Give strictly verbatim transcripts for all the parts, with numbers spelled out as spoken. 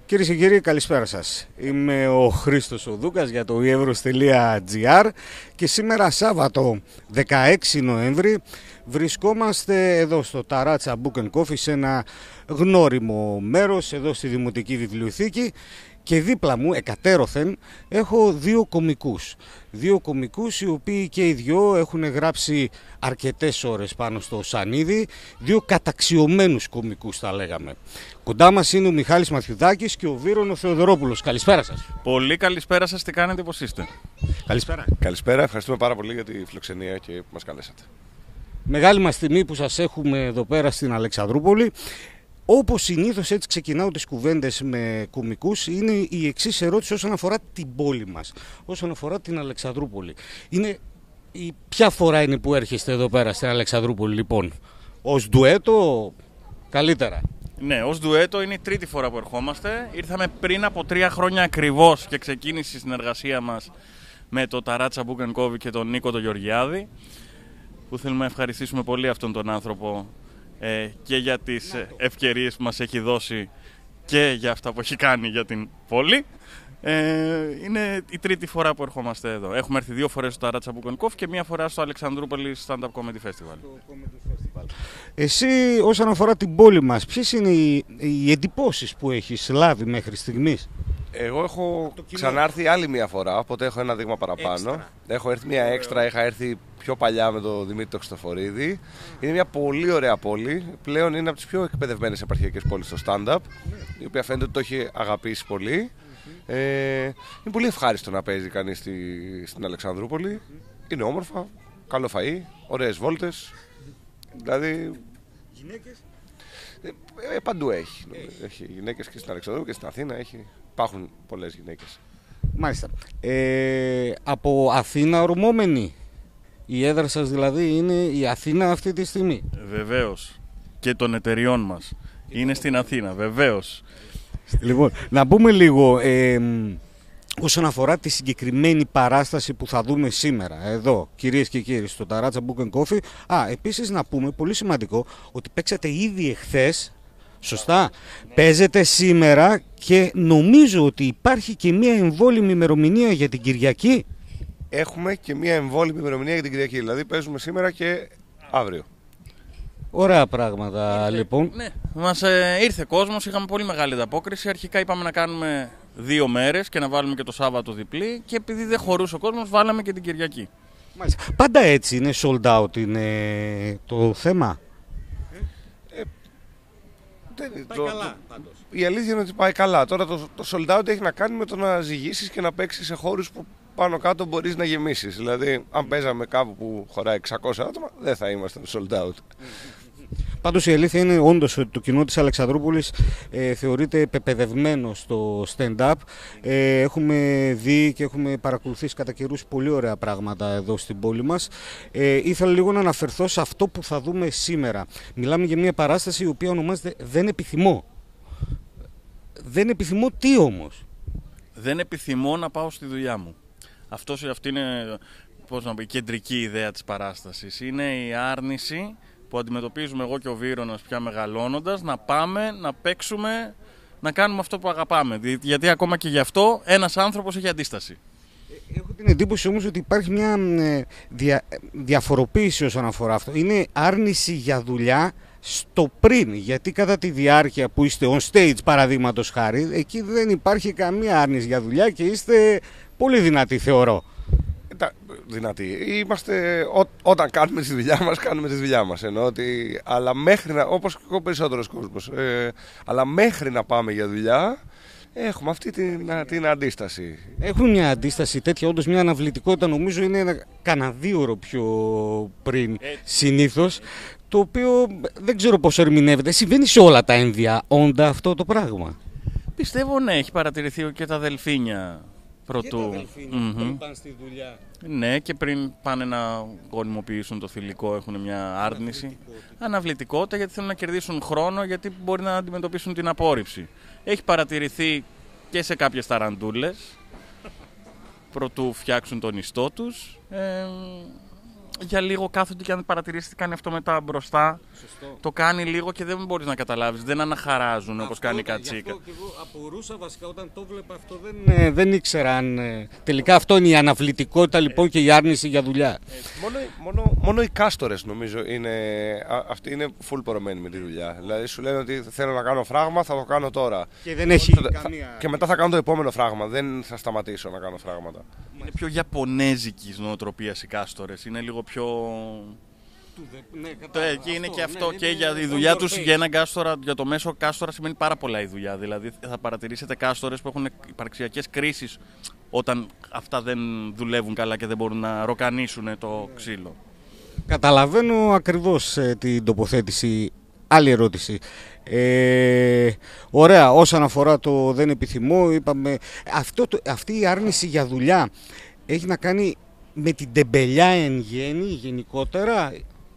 Κυρίες και κύριοι, καλησπέρα σας. Είμαι ο Χρήστος ο Δούκας για το evrus τελεία gr και σήμερα Σάββατο δεκαέξι Νοέμβρη βρισκόμαστε εδώ στο Ταράτσα Book and Coffee, σε ένα γνώριμο μέρος εδώ στη Δημοτική Βιβλιοθήκη, και δίπλα μου εκατέρωθεν έχω δύο κομικούς. Δύο κομικούς οι οποίοι και οι δυο έχουν γράψει αρκετές ώρες πάνω στο σανίδι. Δύο καταξιωμένους κομικούς θα λέγαμε. Κοντά μας είναι ο Μιχάλης Μαθιουδάκης και ο Βίρον ο Θεοδωρόπουλος. Καλησπέρα σας. Πολύ καλησπέρα σας, τι κάνετε, πώς είστε? Καλησπέρα. Καλησπέρα, ευχαριστούμε πάρα πολύ για τη φιλοξενία και που μας καλέσατε. Μεγάλη μας τιμή που σας έχουμε εδώ πέρα στην Αλεξανδρούπολη. Όπως συνήθως έτσι ξεκινάω τις κουβέντες με κομικούς, είναι η εξής ερώτηση όσον αφορά την πόλη μας, όσον αφορά την Αλεξανδρούπολη. Είναι η ποια φορά είναι που έρχεστε εδώ πέρα στην Αλεξανδρούπολη, λοιπόν? Ως ντουέτο καλύτερα? Ναι, ως ντουέτο είναι η τρίτη φορά που ερχόμαστε. Ήρθαμε πριν από τρία χρόνια ακριβώς και ξεκίνησε η συνεργασία μας με το Ταράτσα Book and Coffee και τον Νίκο τον Γεωργιάδη, που θέλουμε να ευχαριστήσουμε πολύ αυτόν τον άνθρωπο ε, και για τις ευκαιρίες που μας έχει δώσει και για αυτά που έχει κάνει για την πόλη. Ε, είναι η τρίτη φορά που ερχόμαστε εδώ. Έχουμε έρθει δύο φορές στο Ταράτσα Book and Coffee και μία φορά στο Αλεξανδρούπολη Stand Up Comedy Festival. Εσύ, όσον αφορά την πόλη μας, ποιες είναι οι, οι εντυπώσεις που έχεις λάβει μέχρι στιγμής? Εγώ έχω ξανάρθει άλλη μία φορά, οπότε έχω ένα δείγμα παραπάνω. Έξτρα. Έχω έρθει μία έξτρα, είχα έρθει πιο παλιά με τον Δημήτρη τον Χριστοφορίδη. Είναι μια πολύ ωραία πόλη. Πλέον είναι από τις πιο εκπαιδευμένες επαρχιακές πόλεις στο stand-up, η οποία φαίνεται ότι το έχει αγαπήσει πολύ. Ε, είναι πολύ ευχάριστο να παίζει κανείς στη, στην Αλεξανδρούπολη. Είναι όμορφα, καλό φαΐ, ωραίες βόλτες. Δηλαδή. Γυναίκες? Ε, ε, παντού έχει. έχει. Έχει γυναίκες και στην Αλεξανδρούπολη και στην Αθήνα. Έχει, υπάρχουν πολλές γυναίκες. Μάλιστα. Ε, από Αθήνα ορμόμενη. Η έδρα σας δηλαδή είναι η Αθήνα αυτή τη στιγμή? Βεβαίως. Και των εταιριών μας είναι στην Αθήνα, βεβαίως. Λοιπόν, να πούμε λίγο ε, όσον αφορά τη συγκεκριμένη παράσταση που θα δούμε σήμερα εδώ, κυρίες και κύριοι, στο Ταράτσα Book and Coffee. Α, επίσης να πούμε, πολύ σημαντικό, ότι παίξατε ήδη εχθές. Σωστά. Ναι. Παίζετε σήμερα και νομίζω ότι υπάρχει και μια εμβόλυμη ημερομηνία για την Κυριακή. Έχουμε και μια εμβόλυμη ημερομηνία για την Κυριακή. Δηλαδή παίζουμε σήμερα και αύριο. Ωραία πράγματα. Ήρθε, λοιπόν. Ναι, μας ε, ήρθε κόσμος, είχαμε πολύ μεγάλη ανταπόκριση. Αρχικά είπαμε να κάνουμε δύο μέρες και να βάλουμε και το Σάββατο διπλή. Και επειδή δεν χωρούσε ο κόσμος, βάλαμε και την Κυριακή. Μάλιστα. Πάντα έτσι είναι, sold out είναι το θέμα? Ε, δεν, πάει το, καλά πάντως. Η αλήθεια είναι ότι πάει καλά. Τώρα το, το sold out έχει να κάνει με το να ζυγίσεις και να παίξεις σε χώρους που πάνω κάτω μπορείς να γεμίσεις. Δηλαδή, αν παίζαμε κάπου που χωράει εξακόσια άτομα, δεν θα ήμασταν sold out. Πάντως η αλήθεια είναι όντως ότι το κοινό της Αλεξανδρούπολης ε, θεωρείται πεπαιδευμένο στο stand-up. Ε, έχουμε δει και έχουμε παρακολουθήσει κατά καιρούς πολύ ωραία πράγματα εδώ στην πόλη μας. Ε, ήθελα λίγο να αναφερθώ σε αυτό που θα δούμε σήμερα. Μιλάμε για μια παράσταση η οποία ονομάζεται «Δεν επιθυμώ». Δεν επιθυμώ τι όμως? Δεν επιθυμώ να πάω στη δουλειά μου. Αυτός, αυτή είναι, πώς να πω, η κεντρική ιδέα της παράστασης. Είναι η άρνηση που αντιμετωπίζουμε εγώ και ο Βίρονας πια μεγαλώνοντας, να πάμε, να παίξουμε, να κάνουμε αυτό που αγαπάμε. Γιατί ακόμα και γι' αυτό ένας άνθρωπος έχει αντίσταση. Έχω την εντύπωση όμως ότι υπάρχει μια δια, διαφοροποίηση όσον αφορά αυτό. Είναι άρνηση για δουλειά στο πριν, γιατί κατά τη διάρκεια που είστε on stage, παραδείγματος χάρη, εκεί δεν υπάρχει καμία άρνηση για δουλειά και είστε πολύ δυνατοί, θεωρώ. Δυνατοί. Είμαστε, ό, όταν κάνουμε τη δουλειά μας, κάνουμε τη δουλειά μας. Εννοώ ότι, αλλά μέχρι να, όπως και ο περισσότερος κόσμος, ε, αλλά μέχρι να πάμε για δουλειά, έχουμε αυτή την, την αντίσταση. Έχουμε μια αντίσταση τέτοια, όντως μια αναβλητικότητα, νομίζω είναι ένα κανένα δύο ώρο πιο πριν συνήθως, το οποίο δεν ξέρω πώς ερμηνεύεται. Συμβαίνει σε όλα τα ένδια όντα αυτό το πράγμα? Πιστεύω ναι, έχει παρατηρηθεί και τα δελφίνια. Πρωτού. Και τα δελφίνια mm-hmm. πριν πάνε στη δουλειά. Ναι, και πριν πάνε να γονιμοποιήσουν το θηλυκό έχουν μια άρνηση. Αναβλητικότητα. Αναβλητικότητα, γιατί θέλουν να κερδίσουν χρόνο, γιατί μπορεί να αντιμετωπίσουν την απόρριψη. Έχει παρατηρηθεί και σε κάποιες ταραντούλες, προτού φτιάξουν τον ιστό τους. Ε, για λίγο κάθονται και αν παρατηρήσει κάνει αυτό μετά μπροστά. Σωστό. Το κάνει λίγο και δεν μπορείς να καταλάβεις. Δεν αναχαράζουν όπως κάνει η κατσίκα. Γι' αυτό και εγώ απορούσα βασικά όταν το βλέπα αυτό. Δεν, ε, δεν ήξερα αν. Ε, τελικά αυτό είναι η αναβλητικότητα λοιπόν και η άρνηση για δουλειά. Μόνο, μόνο, μόνο οι κάστορες νομίζω είναι, α, αυτοί είναι full πορωμένοι με τη δουλειά. Δηλαδή σου λένε ότι θέλω να κάνω φράγμα, θα το κάνω τώρα. Και δεν έχει θα, καμία. Θα, και μετά θα κάνω το επόμενο φράγμα. Δεν θα σταματήσω να κάνω φράγματα. Είναι πιο ιαπωνέζικης νοοτροπίας οι κάστορες. Είναι λίγο πιο. Ναι, Το, εκεί είναι και αυτό, ναι, και για τη δουλειά τους για έναν κάστορα, για το μέσο κάστορα σημαίνει πάρα πολλά η δουλειά. Δηλαδή θα παρατηρήσετε κάστορες που έχουν υπαρξιακές κρίσεις όταν αυτά δεν δουλεύουν καλά και δεν μπορούν να ροκανίσουν το ξύλο. Καταλαβαίνω ακριβώς ε, την τοποθέτηση. Άλλη ερώτηση. Ε, ωραία, όσον αφορά το δεν επιθυμώ, είπαμε, αυτό το, αυτή η άρνηση για δουλειά έχει να κάνει με την τεμπελιά εν γέννη, γενικότερα.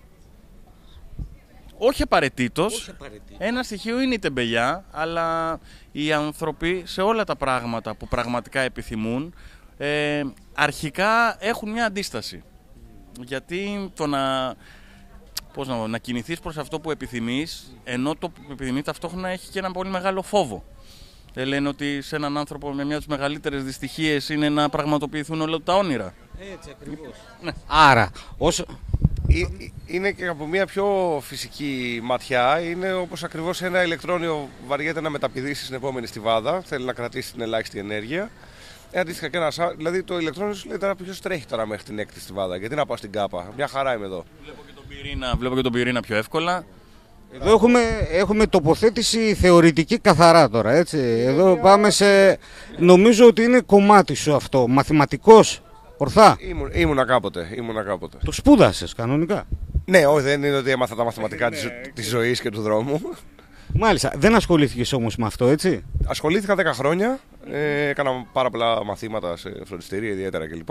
Όχι απαραίτητος. Ένα στοιχείο είναι η τεμπελιά, αλλά οι άνθρωποι σε όλα τα πράγματα που πραγματικά επιθυμούν, ε, αρχικά έχουν μια αντίσταση. Γιατί το να, πώς να, να κινηθείς προς αυτό που επιθυμείς, ενώ το που επιθυμείς ταυτόχρονα έχει και ένα πολύ μεγάλο φόβο. Ε, λένε ότι σε έναν άνθρωπο με μια από τις μεγαλύτερες δυστυχίες είναι να πραγματοποιηθούν όλα τα όνειρα. Έτσι ακριβώς. Ναι. Άρα, όσο... Είναι και από μια πιο φυσική ματιά, είναι όπως ακριβώς ένα ηλεκτρόνιο βαριέται να μεταπηδήσει στην επόμενη στιβάδα, θέλει να κρατήσει την ελάχιστη ενέργεια. Ε, αντίστοιχα και ένας, δηλαδή το ηλεκτρόνιο σου λέει τώρα ποιος τρέχει τώρα μέχρι την έκτη στιβάδα, γιατί να πάω στην Κάπα, μια χαρά είμαι εδώ. Βλέπω και τον πυρήνα, βλέπω και τον πυρήνα πιο εύκολα. Εδώ έχουμε, έχουμε τοποθέτηση θεωρητική καθαρά τώρα, έτσι. Εδώ πάμε σε... Νομίζω ότι είναι κομμάτι σου αυτό, μαθηματικός, ορθά. Ήμουν, ήμουνα κάποτε, ήμουνα κάποτε. Το σπούδασες κανονικά. Ναι, όχι, δεν είναι ότι έμαθα τα μαθηματικά της, της ζωής και του δρόμου. Μάλιστα, δεν ασχολήθηκες όμως με αυτό, έτσι. Ασχολήθηκα δέκα χρόνια, ε, έκανα πάρα πολλά μαθήματα σε φροντιστήρια ιδιαίτερα κλπ.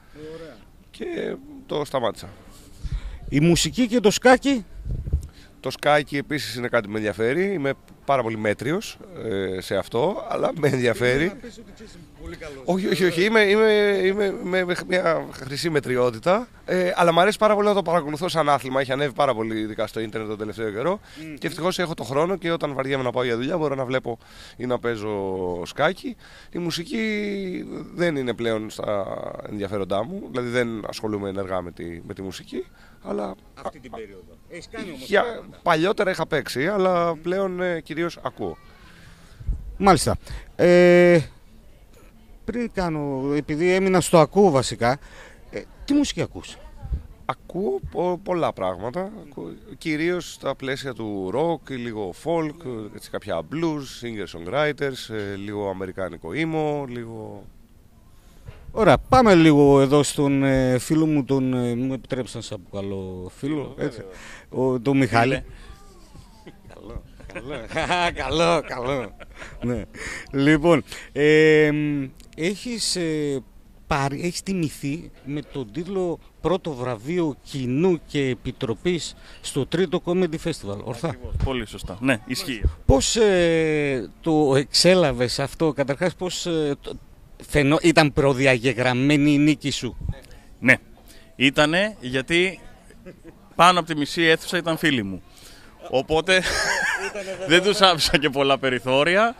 Και το σταμάτησα. Η μουσική και το σκάκι. Το σκάκι επίσης είναι κάτι που με ενδιαφέρει. Είμαι πάρα πολύ μέτριος ε, σε αυτό, αλλά με ενδιαφέρει. Όχι, όχι, όχι. Είμαι, είμαι, είμαι με, με μια χρυσή μετριότητα. Ε, αλλά μου αρέσει πάρα πολύ να το παρακολουθώ σαν άθλημα. Έχει ανέβει πάρα πολύ, ειδικά στο ίντερνετ τον τελευταίο καιρό. Mm. Και ευτυχώς έχω το χρόνο και όταν βαριέμαι να πάω για δουλειά μπορώ να βλέπω ή να παίζω σκάκι. Η μουσική δεν είναι πλέον στα ενδιαφέροντά μου. Δηλαδή δεν ασχολούμαι ενεργά με τη, με τη μουσική. Αλλά αυτή την περίοδο. Έχεις κάνει όμως για... Παλιότερα είχα παίξει, αλλά πλέον ε, κυρίως ακούω. Μάλιστα. Ε, πριν κάνω, επειδή έμεινα στο ακούω βασικά, ε, τι μουσική ακούς? Ακούω πο, πολλά πράγματα, ακούω, κυρίως στα πλαίσια του rock, λίγο folk, έτσι, κάποια blues, singer-songwriters, ε, λίγο αμερικάνικο emo, λίγο... Ωραία, πάμε λίγο εδώ στον ε, φίλο μου, τον, ε, μου επιτρέψαν σαν καλό φίλο, έτσι, ο, τον Μιχάλη. Καλό, καλό, καλό, καλό. Ναι. Λοιπόν, ε, έχεις, ε, πάρει, έχεις τιμηθεί με τον τίτλο πρώτο βραβείο κοινού και επιτροπής στο τρίτο Comedy Festival, ορθά? Ακριβώς, πολύ σωστά, ναι, ισχύει. Πώς ε, το εξέλαβες αυτό, καταρχάς πώς... Ε, το, Φαινό, ήταν προδιαγεγραμμένη η νίκη σου? Ναι, ήτανε γιατί πάνω από τη μισή αίθουσα ήταν φίλοι μου. Οπότε δεν τους άφησα και πολλά περιθώρια.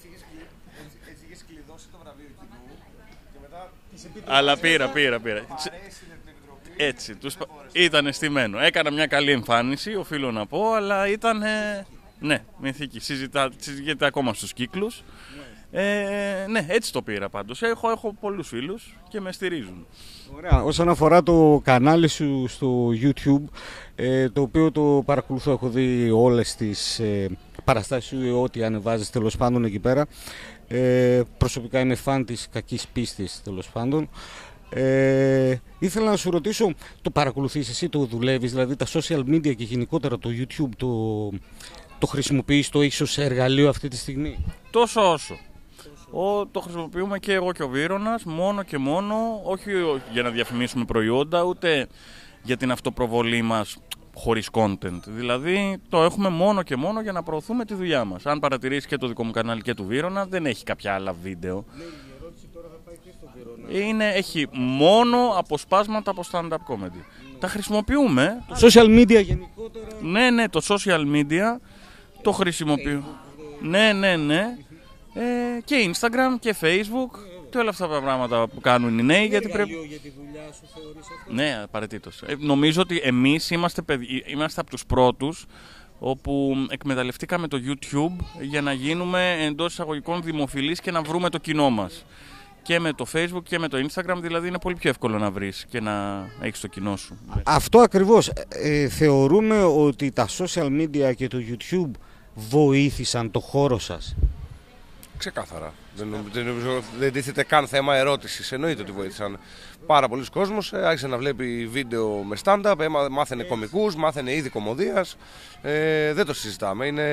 Αλλά πήρα, πήρα, πήρα. Έτσι, τους... ήταν στημένο. Έκανα μια καλή εμφάνιση, οφείλω να πω, αλλά ήταν, ναι, μυθική. Συζητά... Συζητιέται ακόμα στους κύκλους. Ε, ναι, έτσι το πήρα πάντως. Έχω, έχω πολλούς φίλους και με στηρίζουν. Ωραία. Όσον αφορά το κανάλι σου στο YouTube, ε, το οποίο το παρακολουθώ, έχω δει όλες τις ε, παραστάσεις σου, ό,τι ανεβάζεις τέλος πάντων εκεί πέρα. Ε, προσωπικά είμαι φαν της κακής πίστης τέλος πάντων. Ε, ήθελα να σου ρωτήσω, το παρακολουθείς εσύ, το δουλεύεις, δηλαδή τα social media και γενικότερα το YouTube, το, το χρησιμοποιείς, το έχεις ως εργαλείο αυτή τη στιγμή? Τόσο όσο. Ο, το χρησιμοποιούμε και εγώ και ο Βύρωνας, μόνο και μόνο, όχι για να διαφημίσουμε προϊόντα, ούτε για την αυτοπροβολή μας χωρίς content. Δηλαδή το έχουμε μόνο και μόνο για να προωθούμε τη δουλειά μας. Αν παρατηρήσεις και το δικό μου κανάλι και του Βύρωνα, δεν έχει κάποια άλλα βίντεο. Ναι, η ερώτηση τώρα θα πάει και στο Βύρωνα. Είναι, έχει μόνο αποσπάσματα από stand-up comedy. Τα χρησιμοποιούμε. Το social media γενικότερα. Ναι, ναι, το social media το χρησιμοποιούμε. Ναι, ναι, ναι. Ε, και Instagram και Facebook και όλα αυτά τα πράγματα που κάνουν οι νέοι. Γιατί πρέπει... για τη δουλειά σου θεωρείς αυτό? Ναι, απαραίτητος. Ε, νομίζω ότι εμείς είμαστε, παιδι... είμαστε από τους πρώτους όπου εκμεταλλευτήκαμε το YouTube για να γίνουμε εντός εισαγωγικών δημοφιλείς και να βρούμε το κοινό μας. Και με το Facebook και με το Instagram, δηλαδή είναι πολύ πιο εύκολο να βρεις και να έχεις το κοινό σου. Αυτό ακριβώς. Ε, θεωρούμε ότι τα social media και το YouTube βοήθησαν το χώρο σας. Ξεκάθαρα. Δεν, δεν, δεν τίθεται καν θέμα ερώτησης. Εννοείται ότι βοήθησαν. Πάρα πολλοί κόσμος ε, άρχισε να βλέπει βίντεο με stand-up, ε, μάθαινε κωμικούς, μάθαινε είδη κωμωδίας. Ε, δεν το συζητάμε. Είναι...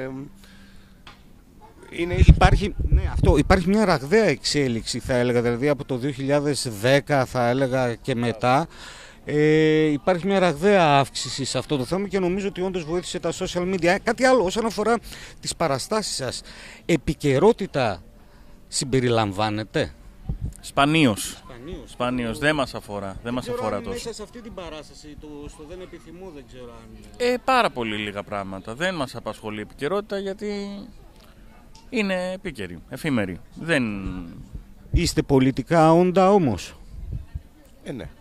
Είναι... Υπάρχει, ναι, αυτό, υπάρχει μια ραγδαία εξέλιξη, θα έλεγα, δηλαδή από το δύο χιλιάδες δέκα θα έλεγα και μετά. Ε, υπάρχει μια ραγδαία αύξηση σε αυτό το θέμα και νομίζω ότι όντως βοήθησε τα social media. Κάτι άλλο όσον αφορά τις παραστάσεις σας, επικαιρότητα συμπεριλαμβάνεται? Σπανίως. Σπανίως. Σπανίως. Δεν μας αφορά. Δεν μας αφορά τόσο. Μέσα σε αυτή την παράσταση, το, στο δεν επιθυμώ, δεν ξέρω αν... Ε, πάρα πολύ λίγα πράγματα. Δεν μας απασχολεί η επικαιρότητα γιατί είναι επίκαιρη, εφήμερη. Δεν... Είστε πολιτικά όντα όμως? Ε, ναι.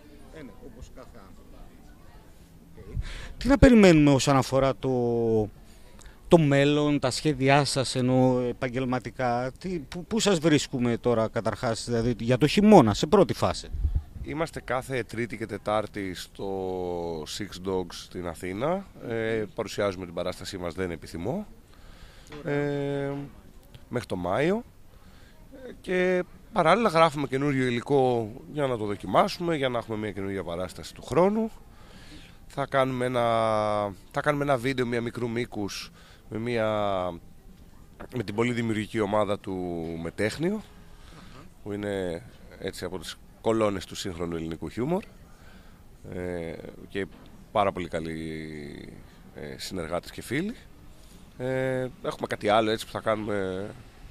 Τι να περιμένουμε όσον αφορά το, το μέλλον, τα σχέδιά σας ενώ επαγγελματικά? Τι, που, πού σας βρίσκουμε τώρα καταρχάς, δηλαδή για το χειμώνα, σε πρώτη φάση? Είμαστε κάθε Τρίτη και Τετάρτη στο Six Dogs στην Αθήνα. Ε, παρουσιάζουμε την παράστασή μας «Δεν επιθυμώ» ε, μέχρι το Μάιο και παράλληλα γράφουμε καινούριο υλικό για να το δοκιμάσουμε, για να έχουμε μια καινούργια παράσταση του χρόνου. Θα κάνουμε ένα, θα κάνουμε ένα βίντεο μια μικρού μήκους με, μια, με την πολύ δημιουργική ομάδα του Μετέχνιο, που είναι έτσι από τις κολόνες του σύγχρονου ελληνικού χιούμορ ε, και πάρα πολύ καλοί ε, συνεργάτες και φίλοι. Ε, έχουμε κάτι άλλο έτσι που θα κάνουμε.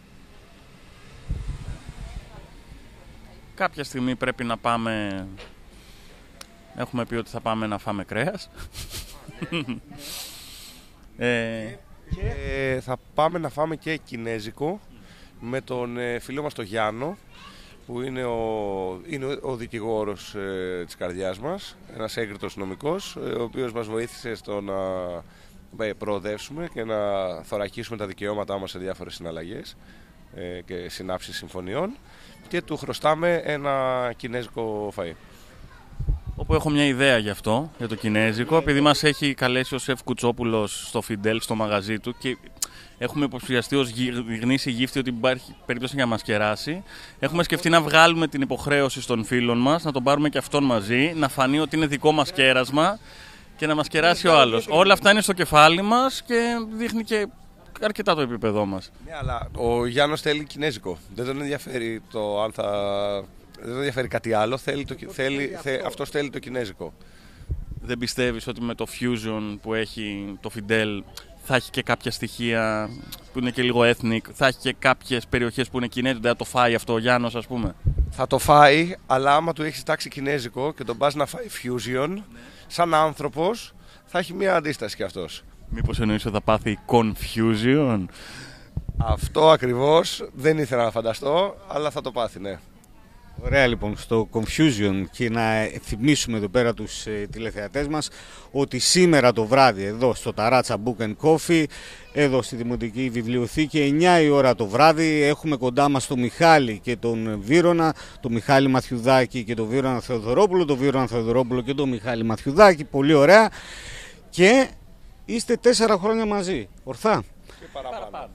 Κάποια στιγμή πρέπει να πάμε. Έχουμε πει ότι θα πάμε να φάμε κρέας. ε, και θα πάμε να φάμε και κινέζικο με τον ε, φίλο μας τον Γιάννο, που είναι ο, είναι ο δικηγόρος ε, της καρδιάς μας, ένας έγκριτος νομικός, ε, ο οποίος μας βοήθησε στο να ε, προοδεύσουμε και να θωρακίσουμε τα δικαιώματά μας σε διάφορες συναλλαγές ε, και συνάψεις συμφωνιών, και του χρωστάμε ένα κινέζικο φαΐ. Όπου έχω μια ιδέα γι' αυτό, για το κινέζικο, επειδή μας έχει καλέσει ο Σεφ Κουτσόπουλος στο Φιντέλ, στο μαγαζί του, και έχουμε υποψιαστεί ως γνήσιοι γύφτη ότι υπάρχει περίπτωση για να μας κεράσει. Έχουμε σκεφτεί να βγάλουμε την υποχρέωση στον φίλον μας, να τον πάρουμε και αυτόν μαζί, να φανεί ότι είναι δικό μας κέρασμα και να μας κεράσει ο άλλος. Όλα αυτά είναι στο κεφάλι μας και δείχνει και αρκετά το επίπεδό μας. Ναι, αλλά ο Γιάννος θέλει κινέζικο. Δεν τον ενδιαφέρει το αν θα... Δεν τον ενδιαφέρει κάτι άλλο, θέλει το... θέλει... Θε... αυτός θέλει το κινέζικο. Δεν πιστεύεις ότι με το fusion που έχει το Fidel θα έχει και κάποια στοιχεία που είναι και λίγο ethnic, θα έχει και κάποιες περιοχές που είναι κινέζικο, δεν θα το φάει αυτό ο Γιάννος, ας πούμε? Θα το φάει, αλλά άμα του έχεις τάξει κινέζικο και τον πας να φάει fusion, ναι, σαν άνθρωπος, θα έχει μια αντίσταση κι αυτός. Μήπως εννοείς ότι θα πάθει confusion? Αυτό ακριβώς δεν ήθελα να φανταστώ, αλλά θα το πάθει, ναι. Ωραία, λοιπόν, στο Confusion, και να θυμίσουμε εδώ πέρα τους ε, τηλεθεατές μας ότι σήμερα το βράδυ εδώ στο Ταράτσα Book and Coffee, εδώ στη Δημοτική Βιβλιοθήκη, εννιά η ώρα το βράδυ, έχουμε κοντά μας τον Μιχάλη και τον Βύρωνα, τον Μιχάλη Μαθιουδάκη και τον Βύρωνα Θεοδωρόπουλο, τον Βύρωνα Θεοδωρόπουλο και τον Μιχάλη Μαθιουδάκη, πολύ ωραία, και είστε τέσσερα χρόνια μαζί, ορθά? Και παραπάνω.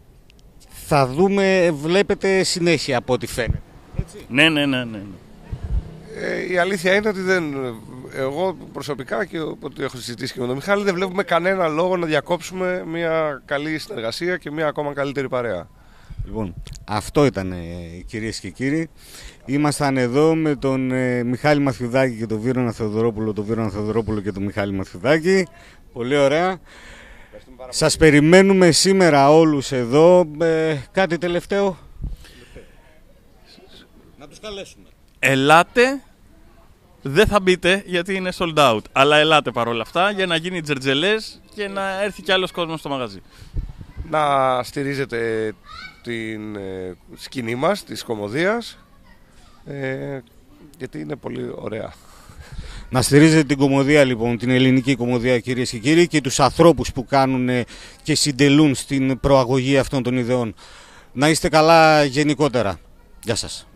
Θα δούμε, βλέπετε συνέχεια από ό,τι φαίνεται. Έτσι. Ναι, ναι, ναι, ναι. Ε, η αλήθεια είναι ότι δεν, εγώ προσωπικά και ό,τι έχω συζητήσει και με τον Μιχάλη, δεν βλέπουμε κανένα λόγο να διακόψουμε μια καλή συνεργασία και μια ακόμα καλύτερη παρέα. Λοιπόν, αυτό ήταν, κυρίες και κύριοι. Ήμασταν εδώ με τον ε, Μιχάλη Μαθιουδάκη και τον Βύρωνα Θεοδωρόπουλο, τον Βύρωνα Θεοδωρόπουλο και τον Μιχάλη Μαθιουδάκη. Πολύ ωραία. Σας περιμένουμε σήμερα όλους εδώ. Ε, κάτι τελευταίο? Να τους καλέσουμε. ελάτε, δεν θα μπείτε γιατί είναι sold out. Αλλά ελάτε παρόλα αυτά για να γίνει τζερτζελές και να έρθει κι άλλος κόσμος στο μαγαζί. Να στηρίζετε την ε, σκηνή μας, της Κομμωδίας, ε, γιατί είναι πολύ ωραία. Να στηρίζετε την Κομμωδία, λοιπόν, την ελληνική Κομμωδία, κυρίες και κύριοι, και τους ανθρώπους που κάνουν και συντελούν στην προαγωγή αυτών των ιδεών. Να είστε καλά γενικότερα. Γεια σας.